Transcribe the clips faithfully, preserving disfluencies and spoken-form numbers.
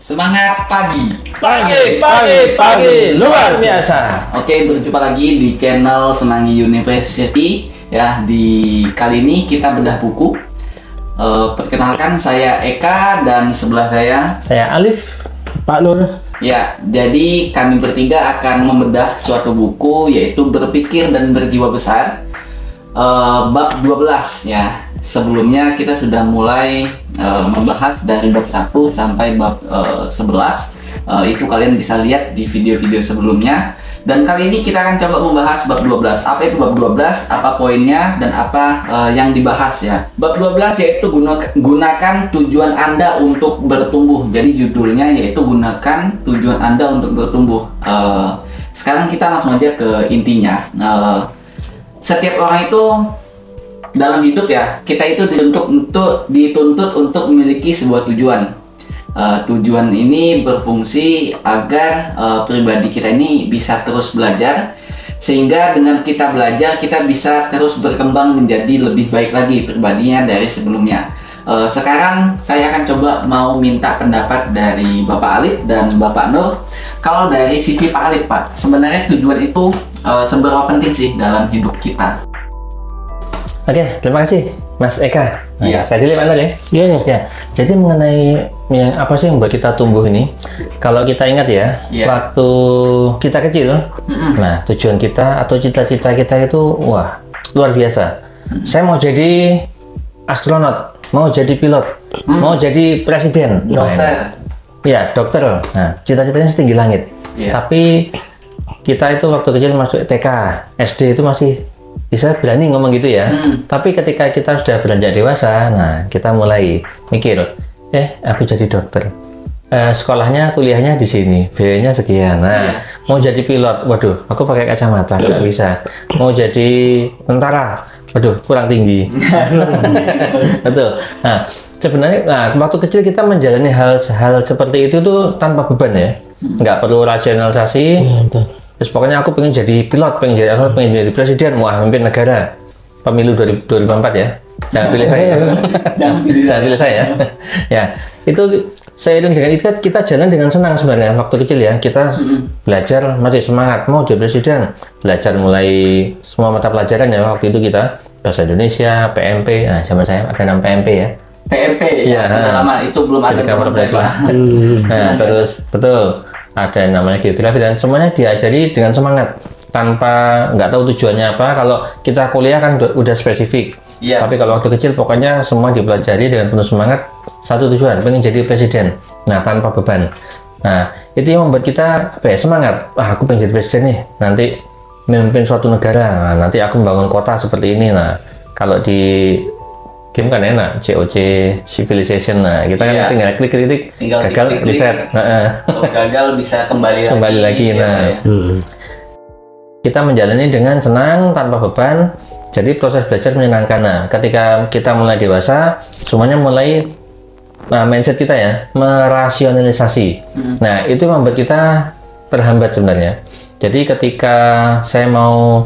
Semangat pagi. Pagi, pagi, pagi, luar biasa. Oke, berjumpa lagi di channel Semanggi University. Ya, di kali ini kita bedah buku. Uh, perkenalkan, saya Eka dan sebelah saya Saya Alif. Pak Nur. Ya, jadi kami bertiga akan membedah suatu buku yaitu Berpikir dan Berjiwa Besar, uh, bab dua belas ya. Sebelumnya kita sudah mulai uh, membahas dari bab satu sampai bab uh, sebelas. Uh, itu kalian bisa lihat di video-video sebelumnya. Dan kali ini kita akan coba membahas bab dua belas. Apa itu bab dua belas? Apa poinnya dan apa uh, yang dibahas ya? Bab dua belas yaitu guna, gunakan tujuan Anda untuk bertumbuh. Jadi judulnya yaitu gunakan tujuan Anda untuk bertumbuh. Uh, sekarang kita langsung aja ke intinya. Uh, setiap orang itu dalam hidup ya, kita itu dituntut untuk dituntut untuk memiliki sebuah tujuan. Uh, tujuan ini berfungsi agar uh, pribadi kita ini bisa terus belajar, sehingga dengan kita belajar kita bisa terus berkembang menjadi lebih baik lagi pribadinya dari sebelumnya. Uh, sekarang saya akan coba mau minta pendapat dari Bapak Alif dan Bapak Nur. Kalau dari sisi Pak Alif, Pak, sebenarnya tujuan itu uh, seberapa penting sih dalam hidup kita? Oke, terima kasih Mas Eka. Nah, Iya. Saya dulu Pak Nur ya. Iya, ya. Ya, jadi mengenai ya, apa sih yang membuat kita tumbuh ini? Kalau kita ingat ya, Iya. waktu kita kecil, Mm-mm. nah tujuan kita atau cita-cita kita itu wah luar biasa. Mm. Saya mau jadi astronot, mau jadi pilot, mau jadi presiden, Nah, Dokter. ini. Ya, dokter. Nah, cita-citanya setinggi langit. Iya. Tapi kita itu waktu kecil masuk T K, S D itu masih bisa berani ngomong gitu ya. Hmm. Tapi ketika kita sudah beranjak dewasa, nah kita mulai mikir, eh aku jadi dokter. Eh, sekolahnya, kuliahnya di sini, biayanya sekian. Nah, Iya. mau jadi pilot, waduh, aku pakai kacamata, nggak bisa. Mau jadi tentara, waduh, kurang tinggi. Betul. Nah, sebenarnya, nah, waktu kecil kita menjalani hal-hal seperti itu tuh tanpa beban ya, nggak perlu rasionalisasi. Iya, betul. Terus pokoknya aku pengen jadi pilot, pengen jadi apa, pengen jadi presiden, wah memimpin negara. Pemilu dua ribu dua puluh empat ya. Jangan pilih saya. Jangan pilih Jangan pilih saya. Ya, itu seiring dengan itu kita jalan dengan senang sebenarnya waktu kecil ya. Kita belajar masih semangat mau jadi presiden. Belajar mulai semua mata pelajaran ya waktu itu kita bahasa Indonesia, P M P. Nah, sama saya ada nama P M P ya. P M P Iya, ya, sudah ha. lama itu belum ada Ketika teman saya, berbeda. Pak. Nah, terus betul ada yang namanya geografi dan semuanya diajari dengan semangat tanpa nggak tahu tujuannya apa. Kalau kita kuliah kan udah, udah spesifik. Iya. Tapi kalau waktu kecil pokoknya semua dipelajari dengan penuh semangat, satu tujuan, pengen jadi presiden. Nah, tanpa beban. Nah, itu yang membuat kita apa ya, semangat. Ah, aku pengen jadi presiden nih. Nanti memimpin suatu negara. Nah, nanti aku membangun kota seperti ini. Nah, kalau di game kan enak, C O C, Civilization. Nah, kita kan Iya. tinggal klik-klik, Tinggal gagal, klik-klik. reset. Nah, Kalau gagal bisa kembali lagi. Kembali lagi, ya, nah. ya. Hmm. kita menjalani dengan senang, tanpa beban. Jadi proses belajar menyenangkan. Nah, ketika kita mulai dewasa, semuanya mulai nah, mindset kita ya, merasionalisasi. Nah, itu membuat kita terhambat sebenarnya. Jadi ketika saya mau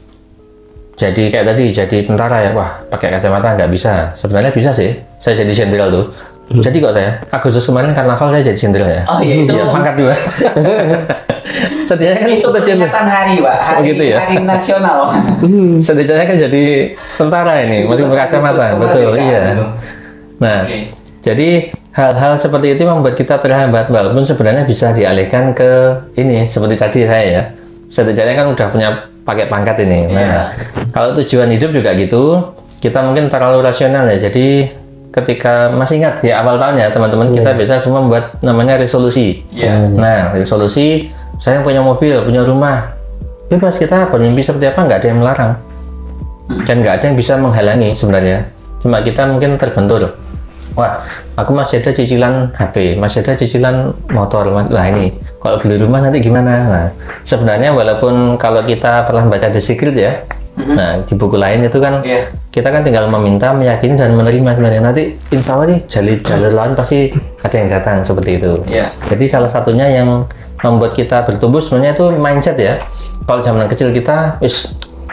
jadi kayak tadi, jadi tentara ya, wah pakai kacamata nggak bisa. Sebenarnya bisa sih, saya jadi jenderal tuh. Jadi kok saya, Agustus kemarin karnaval saya jadi jenderal ya. Oh, iya, itu. Iya, pangkat dua. Setidaknya kan Itu peringatan hari, Pak. Hari, Oh, gitu ya? hari nasional. setidaknya kan jadi tentara ini, masih berkacamata, Khusus betul, kemerdekaan iya. itu. Nah, Oke. jadi hal-hal seperti itu membuat kita terhambat, walaupun sebenarnya bisa dialihkan ke ini, seperti tadi saya ya. Setidaknya kan udah punya pakai pangkat ini. Nah, Iya. kalau tujuan hidup juga gitu, kita mungkin terlalu rasional ya. Jadi ketika masih ingat di awal tahun ya teman-teman, kita bisa semua membuat namanya resolusi. Iya. Nah, resolusi, saya punya mobil, punya rumah, bebas kita bermimpi seperti apa, nggak ada yang melarang. Dan nggak ada yang bisa menghalangi sebenarnya. Cuma kita mungkin terbentur. Wah, aku masih ada cicilan H P, masih ada cicilan motor. Wah ini, kalau beli rumah nanti gimana? Nah, sebenarnya walaupun kalau kita pernah baca The Secret ya, nah di buku lain itu kan Iya. kita kan tinggal meminta, meyakini dan menerima sebenarnya. Nanti insya Allah nih jalur jalur lain pasti ada yang datang seperti itu. Iya. Jadi salah satunya yang membuat kita bertumbuh sebenarnya itu mindset ya. Kalau zaman kecil kita wis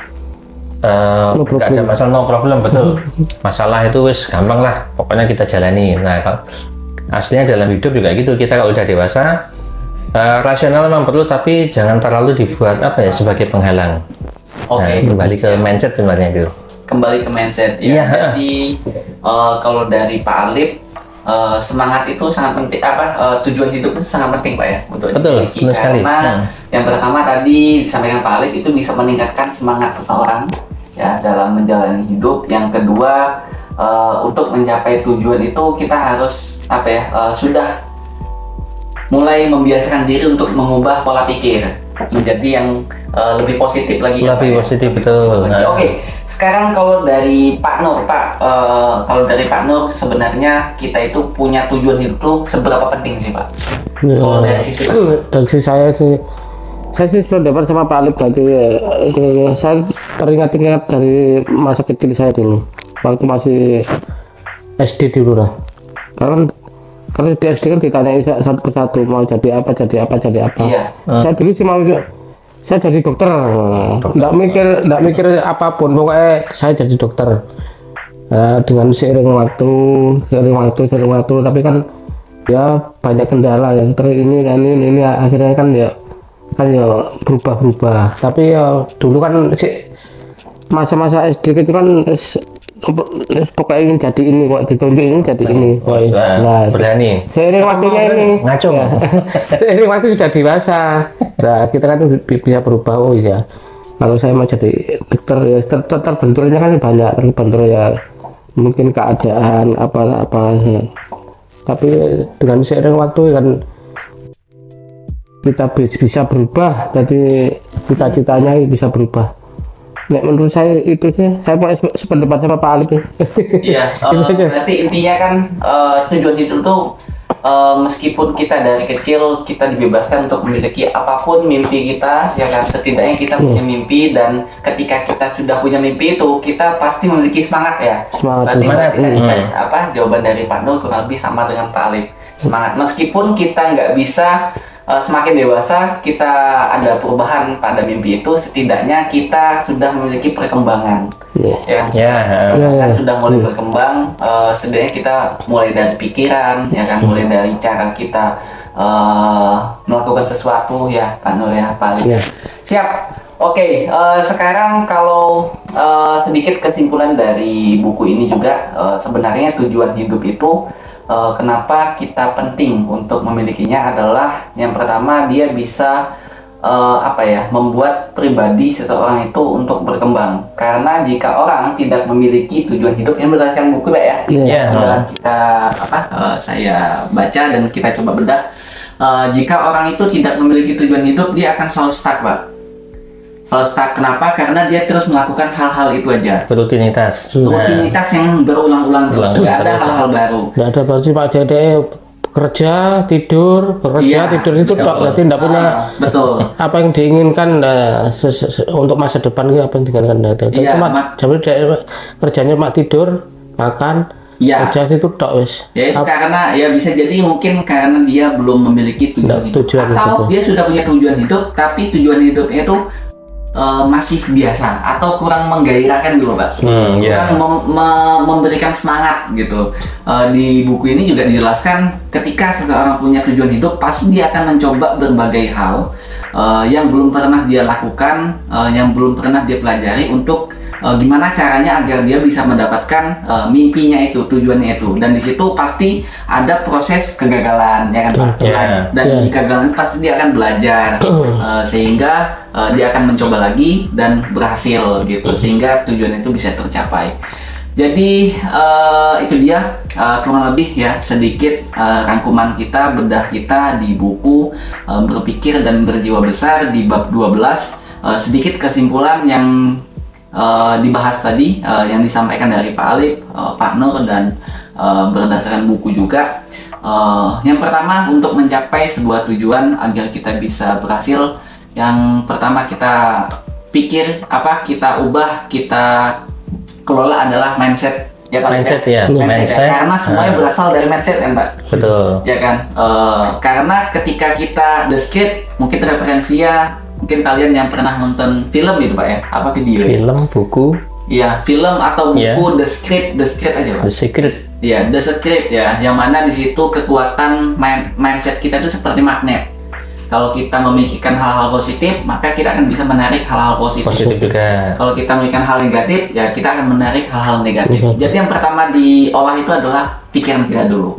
eh, No nggak ada problem. masalah, no problem, betul. Masalah itu wis gampang lah, pokoknya kita jalani. Nah, kalau aslinya dalam hidup juga gitu. Kita kalau udah dewasa, uh, rasional memang perlu, tapi jangan terlalu dibuat apa ya sebagai penghalang. Oke. Nah, kembali ke mindset sebenarnya itu. Kembali ke mindset ya. Iya. Jadi uh, kalau dari Pak Alif, uh, semangat itu sangat penting. Apa uh, tujuan hidup itu sangat penting Pak ya untuk Betul, dimiliki. betul sekali. Karena Hmm. yang pertama tadi disampaikan Pak Alif itu bisa meningkatkan semangat seseorang ya dalam menjalani hidup. Yang kedua, uh, untuk mencapai tujuan itu kita harus apa ya uh, sudah mulai membiasakan diri untuk mengubah pola pikir menjadi yang uh, lebih positif lagi. ya, Pak, Lebih ya? positif, Lebih betul. positif lagi. Nah. Oke, sekarang kalau dari Pak Nur, Pak, uh, kalau dari Pak Nur sebenarnya kita itu punya tujuan hidup itu seberapa penting sih Pak? Ya, Kalau dari sisi Pak? dari sisi saya sih, saya sih pendapat sama Pak Alif tadi. Ya, ya, saya teringat-ingat dari masa kecil saya dulu, waktu masih S D dulu lah. Karena karena di S D kan ditanyai satu persatu mau jadi apa, jadi apa, jadi apa. Iya. Saya dulu sih mau saya jadi dokter, nggak mikir, nggak mikir apapun, pokoknya saya jadi dokter. Nah, dengan seiring waktu, seiring waktu, seiring waktu, tapi kan ya banyak kendala yang ter ini dan ini, ini akhirnya kan ya kan ya berubah-berubah. Tapi ya dulu kan sih masa-masa S D itu kan s- pokoknya ingin jadi ini, kok ditunjuk ini jadi ini. Wah, Nah, berani. seiring waktunya ini Ngaco. ya, seiring waktu sudah dewasa, nah kita kan bi- bisa berubah. Oh iya, kalau saya mau jadi dokter ya ter- ter- terbenturnya kan banyak, terbentur ya mungkin keadaan apa-apa ya. Tapi dengan seiring waktu kan kita bi- bisa berubah, jadi cita-citanya bisa berubah. Nek menurut saya itu sih, saya mau sependapat sama Pak Alif. Iya, Itu eh, aja. berarti intinya kan eh, tujuan hidup tuh eh, meskipun kita dari kecil kita dibebaskan untuk memiliki apapun mimpi kita, ya kan setidaknya kita punya mimpi dan ketika kita sudah punya mimpi itu kita pasti memiliki semangat ya. Semangat. Berarti Semangat, berarti tadi hmm. kan, apa jawaban dari Pak Nur kurang lebih sama dengan Pak Alif. Semangat meskipun kita nggak bisa eh, semakin dewasa kita ada perubahan pada mimpi itu, setidaknya kita sudah memiliki perkembangan. Ya. Ya, Ya, Ya, kan ya. sudah mulai berkembang, eh, setidaknya kita mulai dari pikiran, ya kan, mulai dari cara kita eh, melakukan sesuatu ya, Pak Nur ya, Pak Ali. Ya. Siap. Oke, eh, sekarang kalau eh, sedikit kesimpulan dari buku ini juga, eh, sebenarnya tujuan hidup itu eh, kenapa kita penting untuk memilikinya adalah yang pertama dia bisa eh, apa ya membuat pribadi seseorang itu untuk berkembang. Karena jika orang tidak memiliki tujuan hidup, ini berdasarkan buku Pak ya. Iya. Ya. Setelah kita apa eh, saya baca dan kita coba bedah, eh, jika orang itu tidak memiliki tujuan hidup, dia akan selalu stuck Pak. Selalu stuck. Kenapa? Karena dia terus melakukan hal-hal itu aja. Rutinitas. Rutinitas yang berulang-ulang terus, Ulang-ulang nggak ada terus. hal-hal baru. Nggak ada berarti Pak Dede bekerja, tidur, bekerja, Iya, tidur itu betul. tok, berarti nggak punya Ah, betul. apa yang diinginkan eh, ses- ses- untuk masa depan itu apa yang diinginkan. Nah, itu Iya, cuma Mak. jadi dia kerjanya mak tidur, makan, Iya. kerja itu tok wis. Ya itu Ap- karena ya bisa jadi mungkin karena dia belum memiliki tujuan Nggak, hidup, tujuan atau hidup. dia sudah punya tujuan hidup tapi tujuan hidupnya itu eh, masih biasa atau kurang menggairahkan dulu Pak. Hmm, ya. Kurang mem- me- memberikan semangat gitu. Eh, di buku ini juga dijelaskan ketika seseorang punya tujuan hidup pasti dia akan mencoba berbagai hal eh, yang belum pernah dia lakukan, eh, yang belum pernah dia pelajari untuk eh, gimana caranya agar dia bisa mendapatkan eh, mimpinya itu, tujuannya itu. Dan di situ pasti ada proses kegagalan, ya kan Pak? Ya. Dan Ya. di kegagalan itu pasti dia akan belajar eh, sehingga eh, dia akan mencoba lagi dan berhasil gitu sehingga tujuan itu bisa tercapai. Jadi eh, itu dia eh, kurang lebih ya sedikit eh, rangkuman kita, bedah kita di buku eh, Berpikir dan Berjiwa Besar di bab dua belas. Eh, sedikit kesimpulan yang eh, dibahas tadi eh, yang disampaikan dari Pak Alif, eh, Pak Nur dan eh, berdasarkan buku juga. Eh, yang pertama untuk mencapai sebuah tujuan agar kita bisa berhasil, yang pertama kita pikir apa kita ubah kita kelola adalah mindset ya Pak. Mindset, ya? ya. Mindset, Mindset. ya. Karena semuanya Ah. berasal dari mindset kan Pak. Betul. Ya kan, Eh, karena ketika kita The Skate, mungkin referensinya mungkin kalian yang pernah nonton film gitu Pak ya, apa video ya? Film, buku. Iya, film atau buku Iya. The Script, The Script aja Pak. The Secret. Iya, The Script ya, yang mana di situ kekuatan mind- mindset kita itu seperti magnet. Kalau kita memikirkan hal-hal positif, maka kita akan bisa menarik hal-hal positif. Positif juga. Kalau kita memikirkan hal negatif, ya kita akan menarik hal-hal negatif. Negatif. Jadi yang pertama diolah itu adalah pikiran kita dulu.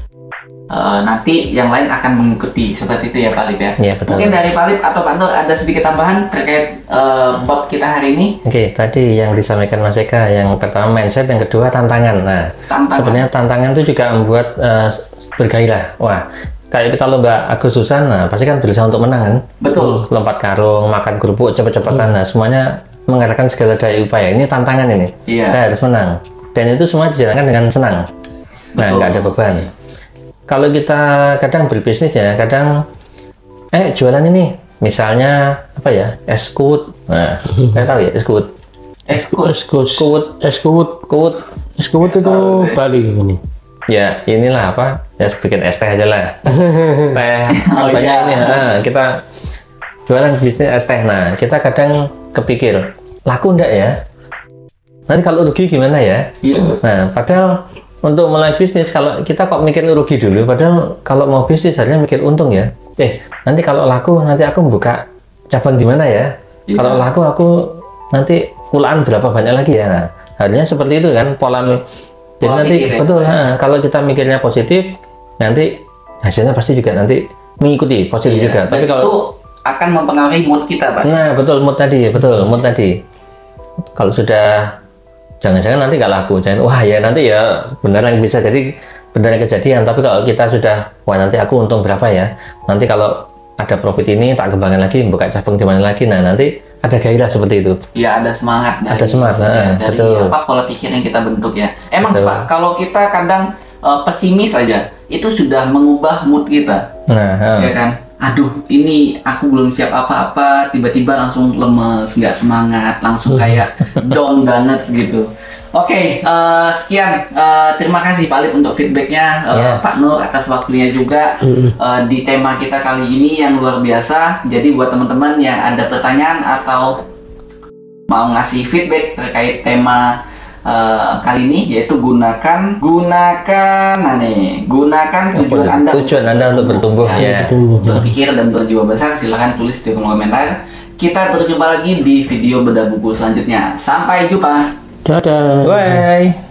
Eh, nanti yang lain akan mengikuti, seperti itu ya Pak Lip ya. Iya, betul. Mungkin dari Pak Lip atau Pak Nur ada sedikit tambahan terkait eh, bab kita hari ini. Oke, tadi yang disampaikan Mas Eka, yang pertama mindset, yang kedua tantangan. Nah, Tantangan. sebenarnya tantangan itu juga membuat eh, bergairah. Wah, kayak kalau Mbak Agus Susana, pasti kan berusaha untuk menang kan? Betul. Lompat karung, makan kerupuk, cepet-cepetan. Nah, semuanya mengarahkan segala daya upaya. Ini tantangan ini. Iya. Saya harus menang. Dan itu semua dijalankan dengan senang. Nah, Betul. nggak ada beban. Kalau kita kadang berbisnis ya, kadang eh jualan ini, misalnya apa ya, es kuut. Nah, saya tahu ya es kuut. Ekskul. Eskus. Kuut, Eskut. kuut. Eskut itu Bali ini. Ya inilah apa? Ya bikin es teh aja lah. Teh Oh, banyak iya. ini. Nah, kita jualan bisnis es teh. Nah, kita kadang kepikir laku enggak ya? Nanti kalau rugi gimana ya? Iya. Nah, padahal untuk mulai bisnis, kalau kita kok mikir rugi dulu, padahal kalau mau bisnis harusnya mikir untung ya. Eh, nanti kalau laku, nanti aku buka cabang di mana ya? Iya. Kalau laku, aku nanti pulaan berapa banyak lagi ya? Nah, harusnya seperti itu kan pola. mi- Jadi Pola nanti pikir ya. betul. Nah, kalau kita mikirnya positif, nanti hasilnya pasti juga nanti mengikuti positif Iya. juga. Dan Tapi itu kalau akan mempengaruhi mood kita Pak. nah betul mood tadi, betul mood tadi. Kalau sudah jangan-jangan nanti nggak laku, jangan wah ya nanti ya beneran bisa jadi beneran kejadian. Tapi kalau kita sudah wah nanti aku untung berapa ya, nanti kalau ada profit ini tak kembangkan lagi, buka cabang di mana lagi, nah nanti ada gairah seperti itu. Ya ada semangat dari, Ada semangat, ya, nah, dari betul. apa pola pikir yang kita bentuk ya. Emang Betul. Pak, kalau kita kadang eh, pesimis aja, itu sudah mengubah mood kita, Nah, ha. ya kan? Aduh, ini aku belum siap apa-apa, tiba-tiba langsung lemes, nggak semangat, langsung kayak down banget gitu. Oke, eh, sekian. Eh, terima kasih Pak Lip untuk feedbacknya, eh, Iya. Pak Nur atas waktunya juga eh, di tema kita kali ini yang luar biasa. Jadi buat teman-teman yang ada pertanyaan atau mau ngasih feedback terkait tema eh, kali ini, yaitu gunakan gunakan nah nih gunakan tujuan Apa? Anda Tujuan Anda untuk bertumbuh, ya. Bertumbuh. berpikir dan berjiwa besar. Silahkan tulis di kolom komentar. Kita berjumpa lagi di video bedah buku selanjutnya. Sampai jumpa. Dadah. Bye.